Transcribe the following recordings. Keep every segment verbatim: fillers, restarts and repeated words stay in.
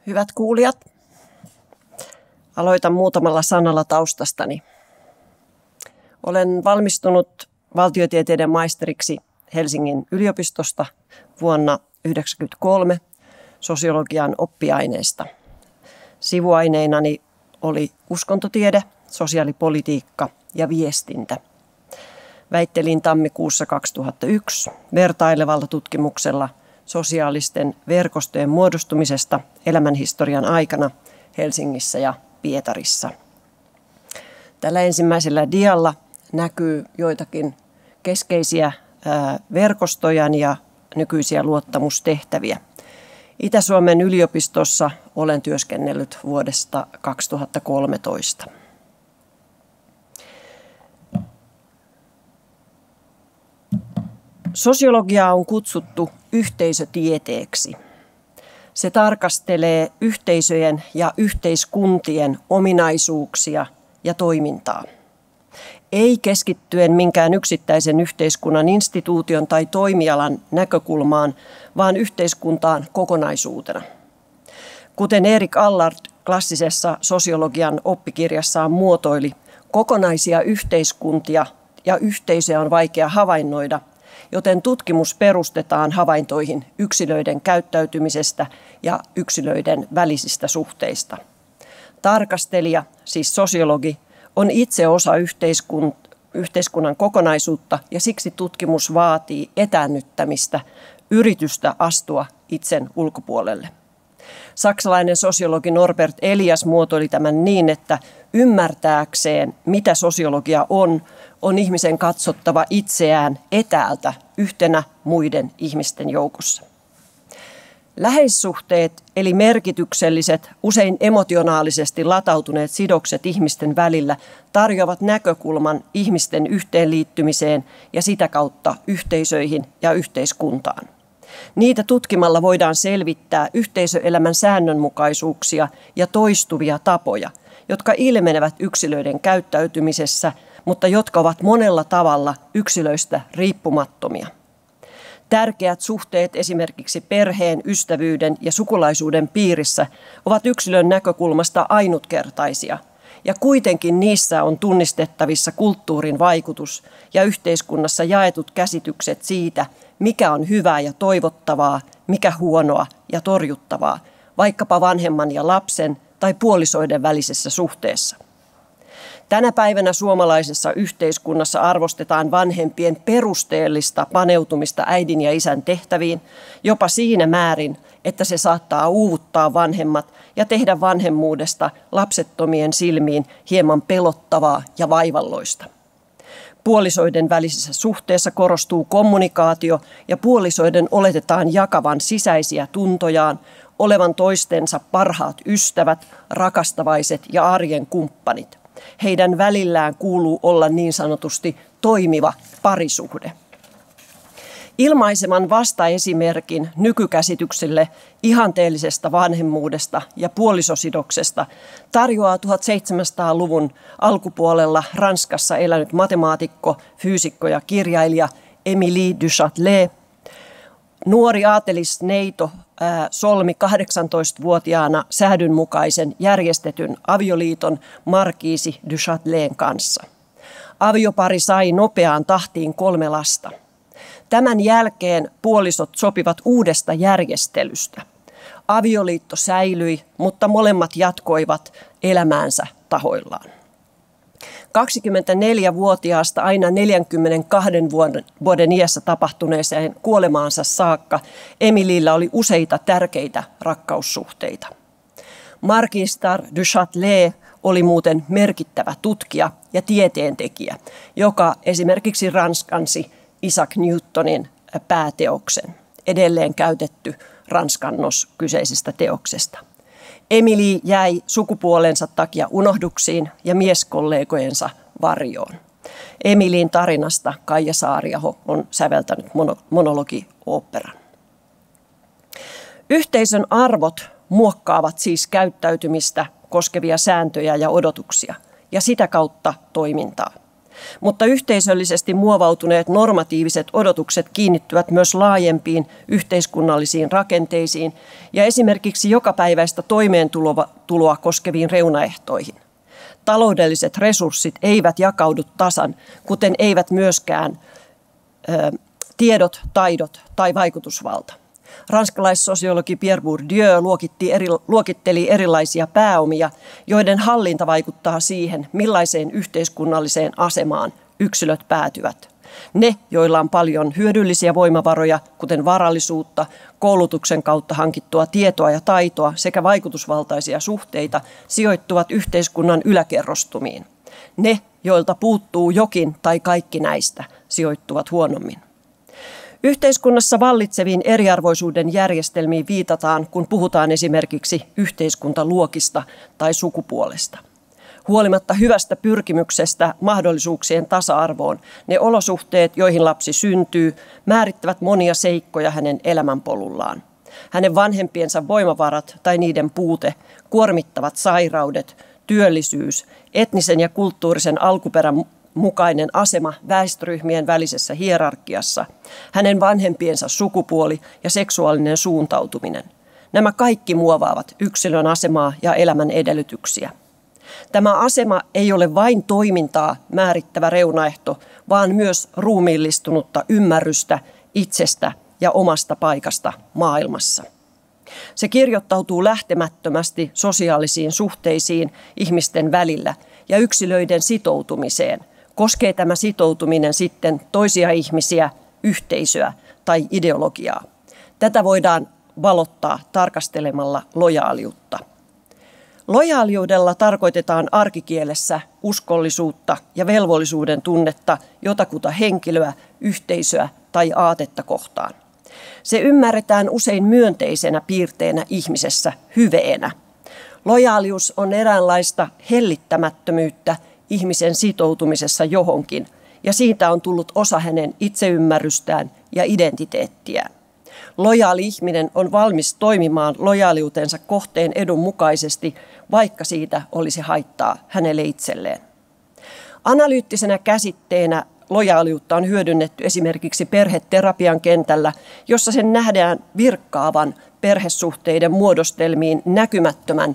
Hyvät kuulijat, aloitan muutamalla sanalla taustastani. Olen valmistunut valtiotieteiden maisteriksi Helsingin yliopistosta vuonna tuhatyhdeksänsataayhdeksänkymmentäkolme sosiologian oppiaineesta. Sivuaineinani oli uskontotiede, sosiaalipolitiikka ja viestintä. Väittelin tammikuussa kaksituhattayksi vertailevalla tutkimuksella sosiaalisten verkostojen muodostumisesta elämänhistorian aikana Helsingissä ja Pietarissa. Tällä ensimmäisellä dialla näkyy joitakin keskeisiä verkostoja ja nykyisiä luottamustehtäviä. Itä-Suomen yliopistossa olen työskennellyt vuodesta kaksituhattakolmetoista. Sosiologiaa on kutsuttu yhteisötieteeksi. Se tarkastelee yhteisöjen ja yhteiskuntien ominaisuuksia ja toimintaa. Ei keskittyen minkään yksittäisen yhteiskunnan instituution tai toimialan näkökulmaan, vaan yhteiskuntaan kokonaisuutena. Kuten Erik Allard klassisessa sosiologian oppikirjassaan muotoili, kokonaisia yhteiskuntia ja yhteisöjä on vaikea havainnoida, joten tutkimus perustetaan havaintoihin yksilöiden käyttäytymisestä ja yksilöiden välisistä suhteista. Tarkastelija, siis sosiologi, on itse osa yhteiskunnan kokonaisuutta ja siksi tutkimus vaatii etäännyttämistä, yritystä astua itsen ulkopuolelle. Saksalainen sosiologi Norbert Elias muotoili tämän niin, että ymmärtääkseen, mitä sosiologia on, on ihmisen katsottava itseään etäältä yhtenä muiden ihmisten joukossa. Läheissuhteet eli merkitykselliset, usein emotionaalisesti latautuneet sidokset ihmisten välillä tarjoavat näkökulman ihmisten yhteenliittymiseen ja sitä kautta yhteisöihin ja yhteiskuntaan. Niitä tutkimalla voidaan selvittää yhteisöelämän säännönmukaisuuksia ja toistuvia tapoja, jotka ilmenevät yksilöiden käyttäytymisessä, mutta jotka ovat monella tavalla yksilöistä riippumattomia. Tärkeät suhteet esimerkiksi perheen, ystävyyden ja sukulaisuuden piirissä ovat yksilön näkökulmasta ainutkertaisia, ja kuitenkin niissä on tunnistettavissa kulttuurin vaikutus ja yhteiskunnassa jaetut käsitykset siitä, mikä on hyvää ja toivottavaa, mikä huonoa ja torjuttavaa, vaikkapa vanhemman ja lapsen tai puolisoiden välisessä suhteessa. Tänä päivänä suomalaisessa yhteiskunnassa arvostetaan vanhempien perusteellista paneutumista äidin ja isän tehtäviin, jopa siinä määrin, että se saattaa uuvuttaa vanhemmat ja tehdä vanhemmuudesta lapsettomien silmiin hieman pelottavaa ja vaivalloista. Puolisoiden välisessä suhteessa korostuu kommunikaatio ja puolisoiden oletetaan jakavan sisäisiä tuntojaan, olevan toistensa parhaat ystävät, rakastavaiset ja arjen kumppanit. Heidän välillään kuuluu olla niin sanotusti toimiva parisuhde. Ilmaiseman vastaesimerkin nykykäsitykselle ihanteellisesta vanhemmuudesta ja puolisosidoksesta tarjoaa tuhatseitsemänsataaluvun alkupuolella Ranskassa elänyt matemaatikko, fyysikko ja kirjailija Émilie du Châtelet. Nuori aatelisneito ää, solmi kahdeksantoistavuotiaana säädynmukaisen järjestetyn avioliiton markiisi du Châteleten kanssa. Aviopari sai nopeaan tahtiin kolme lasta. Tämän jälkeen puolisot sopivat uudesta järjestelystä. Avioliitto säilyi, mutta molemmat jatkoivat elämäänsä tahoillaan. kaksikymmentäneljävuotiaasta aina neljänkymmenenkahden vuoden, vuoden iässä tapahtuneeseen kuolemaansa saakka Émiliellä oli useita tärkeitä rakkaussuhteita. Marquis du Châtelet oli muuten merkittävä tutkija ja tieteentekijä, joka esimerkiksi ranskansi Isaac Newtonin pääteoksen, edelleen käytetty ranskannos kyseisestä teoksesta. Émilie jäi sukupuolensa takia unohduksiin ja mieskollegojensa varjoon. Émilien tarinasta Kaija Saariaho on säveltänyt monologioopperan. Yhteisön arvot muokkaavat siis käyttäytymistä koskevia sääntöjä ja odotuksia ja sitä kautta toimintaa. Mutta yhteisöllisesti muovautuneet normatiiviset odotukset kiinnittyvät myös laajempiin yhteiskunnallisiin rakenteisiin ja esimerkiksi jokapäiväistä toimeentuloa koskeviin reunaehtoihin. Taloudelliset resurssit eivät jakaudu tasan, kuten eivät myöskään ö, tiedot, taidot tai vaikutusvalta. Ranskalaissosiologi Pierre Bourdieu luokitti eri, luokitteli erilaisia pääomia, joiden hallinta vaikuttaa siihen, millaiseen yhteiskunnalliseen asemaan yksilöt päätyvät. Ne, joilla on paljon hyödyllisiä voimavaroja, kuten varallisuutta, koulutuksen kautta hankittua tietoa ja taitoa sekä vaikutusvaltaisia suhteita, sijoittuvat yhteiskunnan yläkerrostumiin. Ne, joilta puuttuu jokin tai kaikki näistä, sijoittuvat huonommin. Yhteiskunnassa vallitseviin eriarvoisuuden järjestelmiin viitataan, kun puhutaan esimerkiksi yhteiskuntaluokista tai sukupuolesta. Huolimatta hyvästä pyrkimyksestä mahdollisuuksien tasa-arvoon, ne olosuhteet, joihin lapsi syntyy, määrittävät monia seikkoja hänen elämänpolullaan. Hänen vanhempiensa voimavarat tai niiden puute, kuormittavat sairaudet, työllisyys, etnisen ja kulttuurisen alkuperän mukainen asema väestöryhmien välisessä hierarkiassa, hänen vanhempiensa sukupuoli ja seksuaalinen suuntautuminen. Nämä kaikki muovaavat yksilön asemaa ja elämän edellytyksiä. Tämä asema ei ole vain toimintaa määrittävä reunaehto, vaan myös ruumiillistunutta ymmärrystä itsestä ja omasta paikasta maailmassa. Se kirjoittautuu lähtemättömästi sosiaalisiin suhteisiin ihmisten välillä ja yksilöiden sitoutumiseen. Koskee tämä sitoutuminen sitten toisia ihmisiä, yhteisöä tai ideologiaa? Tätä voidaan valottaa tarkastelemalla lojaaliutta. Lojaaliudella tarkoitetaan arkikielessä uskollisuutta ja velvollisuuden tunnetta jotakuta henkilöä, yhteisöä tai aatetta kohtaan. Se ymmärretään usein myönteisenä piirteenä ihmisessä, hyveenä. Lojaalius on eräänlaista hellittämättömyyttä ihmisen sitoutumisessa johonkin, ja siitä on tullut osa hänen itseymmärrystään ja identiteettiään. Lojaali ihminen on valmis toimimaan lojaaliutensa kohteen edun mukaisesti, vaikka siitä olisi haittaa hänelle itselleen. Analyyttisenä käsitteenä lojaaliutta on hyödynnetty esimerkiksi perheterapian kentällä, jossa sen nähdään virkkaavan perhesuhteiden muodostelmiin näkymättömän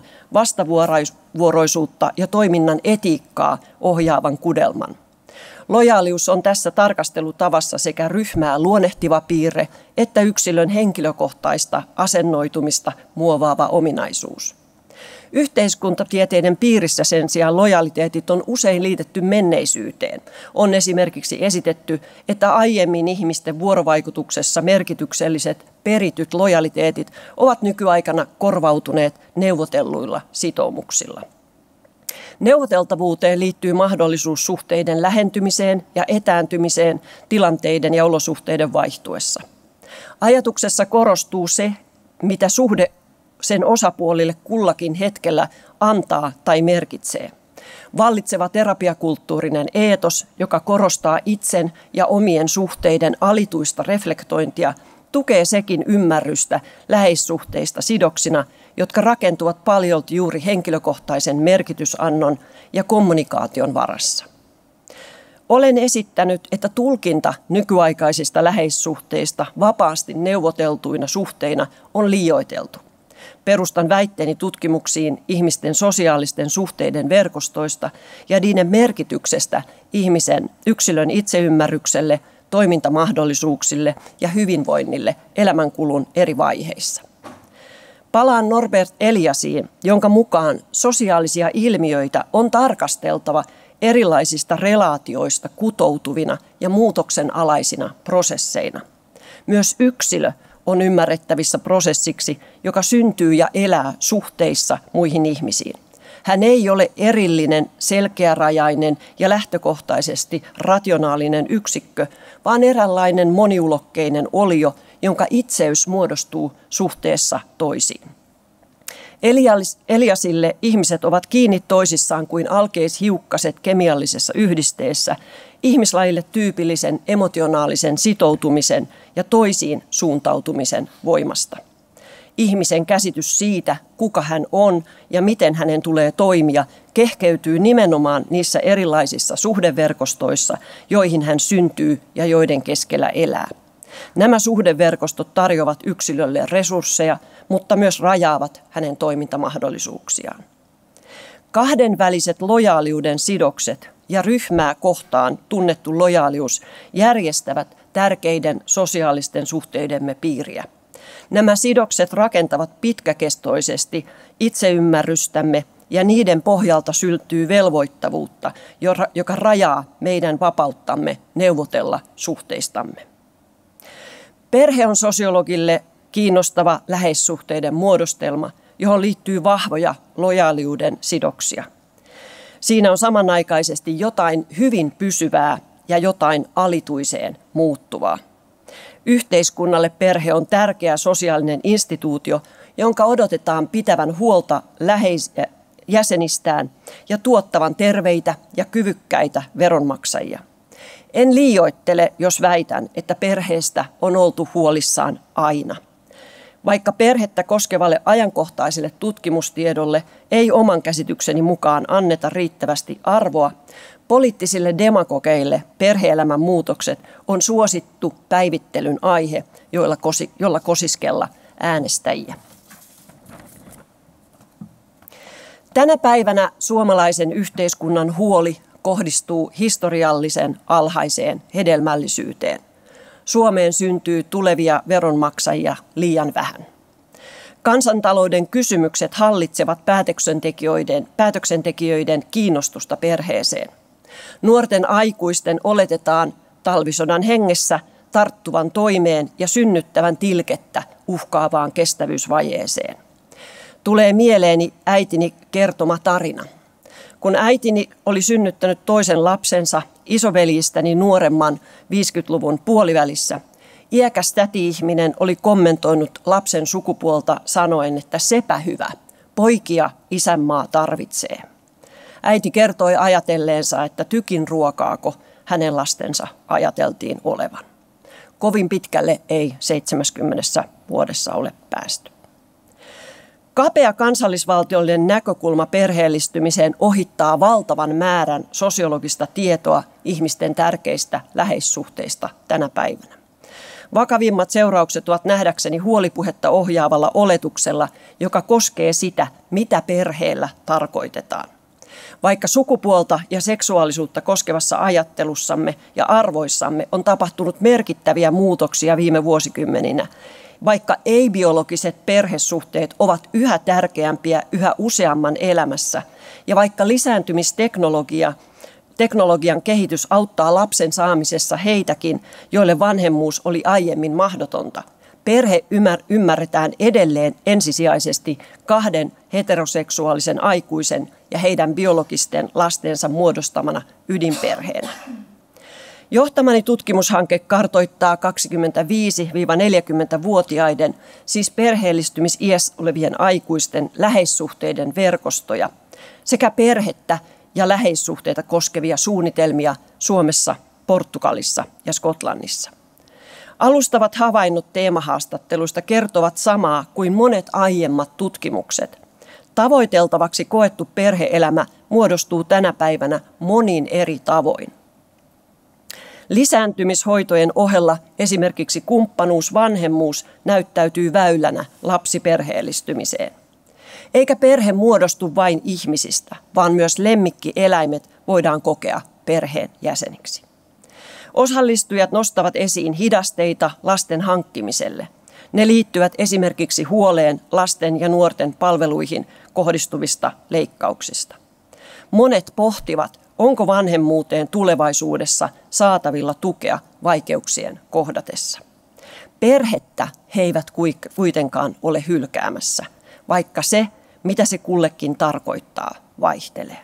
vastavuoroisuutta ja toiminnan etiikkaa ohjaavan kudelman. Lojaalius on tässä tarkastelutavassa sekä ryhmää luonnehtiva piirre että yksilön henkilökohtaista asennoitumista muovaava ominaisuus. Yhteiskuntatieteiden piirissä sen sijaan lojaliteetit on usein liitetty menneisyyteen. On esimerkiksi esitetty, että aiemmin ihmisten vuorovaikutuksessa merkitykselliset perityt lojaliteetit ovat nykyaikana korvautuneet neuvotelluilla sitoumuksilla. Neuvoteltavuuteen liittyy mahdollisuus suhteiden lähentymiseen ja etääntymiseen tilanteiden ja olosuhteiden vaihtuessa. Ajatuksessa korostuu se, mitä suhde sen osapuolille kullakin hetkellä antaa tai merkitsee. Vallitseva terapiakulttuurinen eetos, joka korostaa itsen ja omien suhteiden alituista reflektointia, tukee sekin ymmärrystä läheissuhteista sidoksina, jotka rakentuvat paljolti juuri henkilökohtaisen merkitysannon ja kommunikaation varassa. Olen esittänyt, että tulkinta nykyaikaisista läheissuhteista vapaasti neuvoteltuina suhteina on liioiteltu. Perustan väitteeni tutkimuksiin ihmisten sosiaalisten suhteiden verkostoista ja niiden merkityksestä ihmisen yksilön itseymmärrykselle, toimintamahdollisuuksille ja hyvinvoinnille elämänkulun eri vaiheissa. Palaan Norbert Eliasiin, jonka mukaan sosiaalisia ilmiöitä on tarkasteltava erilaisista relaatioista kutoutuvina ja muutoksen alaisina prosesseina. Myös yksilö on ymmärrettävissä prosessiksi, joka syntyy ja elää suhteissa muihin ihmisiin. Hän ei ole erillinen, selkeärajainen ja lähtökohtaisesti rationaalinen yksikkö, vaan eräänlainen moniulokkeinen olio, jonka itseys muodostuu suhteessa toisiin. Eliasille ihmiset ovat kiinni toisissaan kuin alkeishiukkaset kemiallisessa yhdisteessä, ihmislajille tyypillisen emotionaalisen sitoutumisen ja toisiin suuntautumisen voimasta. Ihmisen käsitys siitä, kuka hän on ja miten hänen tulee toimia, kehkeytyy nimenomaan niissä erilaisissa suhdeverkostoissa, joihin hän syntyy ja joiden keskellä elää. Nämä suhdeverkostot tarjoavat yksilölle resursseja, mutta myös rajaavat hänen toimintamahdollisuuksiaan. Kahdenväliset lojaaliuden sidokset ja ryhmää kohtaan tunnettu lojaalius järjestävät tärkeiden sosiaalisten suhteidemme piiriä. Nämä sidokset rakentavat pitkäkestoisesti itseymmärrystämme ja niiden pohjalta syntyy velvoittavuutta, joka rajaa meidän vapauttamme neuvotella suhteistamme. Perhe on sosiologille kiinnostava läheissuhteiden muodostelma, johon liittyy vahvoja lojaaliuden sidoksia. Siinä on samanaikaisesti jotain hyvin pysyvää ja jotain alituiseen muuttuvaa. Yhteiskunnalle perhe on tärkeä sosiaalinen instituutio, jonka odotetaan pitävän huolta läheis- jäsenistään ja tuottavan terveitä ja kyvykkäitä veronmaksajia. En liioittele, jos väitän, että perheestä on oltu huolissaan aina. Vaikka perhettä koskevalle ajankohtaiselle tutkimustiedolle ei oman käsitykseni mukaan anneta riittävästi arvoa, poliittisille demagogeille perhe-elämän muutokset on suosittu päivittelyn aihe, jolla, kosi, jolla kosiskella äänestäjiä. Tänä päivänä suomalaisen yhteiskunnan huoli kohdistuu historiallisen alhaiseen hedelmällisyyteen. Suomeen syntyy tulevia veronmaksajia liian vähän. Kansantalouden kysymykset hallitsevat päätöksentekijöiden, päätöksentekijöiden kiinnostusta perheeseen. Nuorten aikuisten oletetaan talvisodan hengessä tarttuvan toimeen ja synnyttävän tilkettä uhkaavaan kestävyysvajeeseen. Tulee mieleeni äitini kertoma tarina. Kun äitini oli synnyttänyt toisen lapsensa, isoveljistäni nuoremman viisikymmentäluvun puolivälissä, iäkäs täti-ihminen oli kommentoinut lapsen sukupuolta sanoen, että sepä hyvä, poikia isänmaa tarvitsee. Äiti kertoi ajatelleensa, että tykin ruokaako hänen lastensa ajateltiin olevan. Kovin pitkälle ei seitsemänkymmenessä vuodessa ole päästy. Kapea kansallisvaltiollinen näkökulma perheellistymiseen ohittaa valtavan määrän sosiologista tietoa ihmisten tärkeistä läheissuhteista tänä päivänä. Vakavimmat seuraukset ovat nähdäkseni huolipuhetta ohjaavalla oletuksella, joka koskee sitä, mitä perheellä tarkoitetaan. Vaikka sukupuolta ja seksuaalisuutta koskevassa ajattelussamme ja arvoissamme on tapahtunut merkittäviä muutoksia viime vuosikymmeninä, vaikka ei-biologiset perhesuhteet ovat yhä tärkeämpiä yhä useamman elämässä, ja vaikka lisääntymisteknologia, teknologian kehitys auttaa lapsen saamisessa heitäkin, joille vanhemmuus oli aiemmin mahdotonta, perhe ymmärretään edelleen ensisijaisesti kahden heteroseksuaalisen aikuisen ja heidän biologisten lastensa muodostamana ydinperheenä. Johtamani tutkimushanke kartoittaa kaksikymmentäviisi–neljäkymmentävuotiaiden, siis perheellistymisiässä olevien aikuisten läheissuhteiden verkostoja sekä perhettä ja läheissuhteita koskevia suunnitelmia Suomessa, Portugalissa ja Skotlannissa. Alustavat havainnot teemahaastatteluista kertovat samaa kuin monet aiemmat tutkimukset. Tavoiteltavaksi koettu perhe-elämä muodostuu tänä päivänä monin eri tavoin. Lisääntymishoitojen ohella esimerkiksi kumppanuus, vanhemmuus näyttäytyy väylänä lapsiperheellistymiseen. Eikä perhe muodostu vain ihmisistä, vaan myös lemmikkieläimet voidaan kokea perheen jäseniksi. Osallistujat nostavat esiin hidasteita lasten hankkimiselle. Ne liittyvät esimerkiksi huoleen lasten ja nuorten palveluihin kohdistuvista leikkauksista. Monet pohtivat, onko vanhemmuuteen tulevaisuudessa saatavilla tukea vaikeuksien kohdatessa. Perhettä he eivät kuitenkaan ole hylkäämässä, vaikka se, mitä se kullekin tarkoittaa, vaihtelee.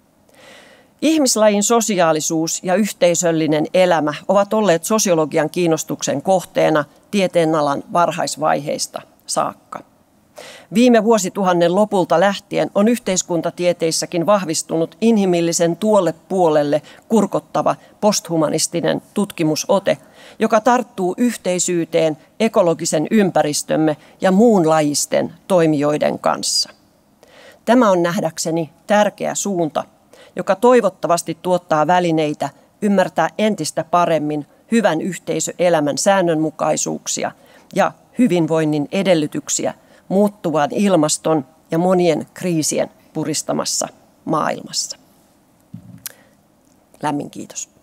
Ihmislajin sosiaalisuus ja yhteisöllinen elämä ovat olleet sosiologian kiinnostuksen kohteena tieteenalan varhaisvaiheista saakka. Viime vuosituhannen lopulta lähtien on yhteiskuntatieteissäkin vahvistunut inhimillisen tuolle puolelle kurkottava posthumanistinen tutkimusote, joka tarttuu yhteisyyteen, ekologisen ympäristömme ja muunlajisten toimijoiden kanssa. Tämä on nähdäkseni tärkeä suunta, joka toivottavasti tuottaa välineitä ymmärtää entistä paremmin hyvän yhteisöelämän säännönmukaisuuksia ja hyvinvoinnin edellytyksiä muuttuvan ilmaston ja monien kriisien puristamassa maailmassa. Lämmin kiitos.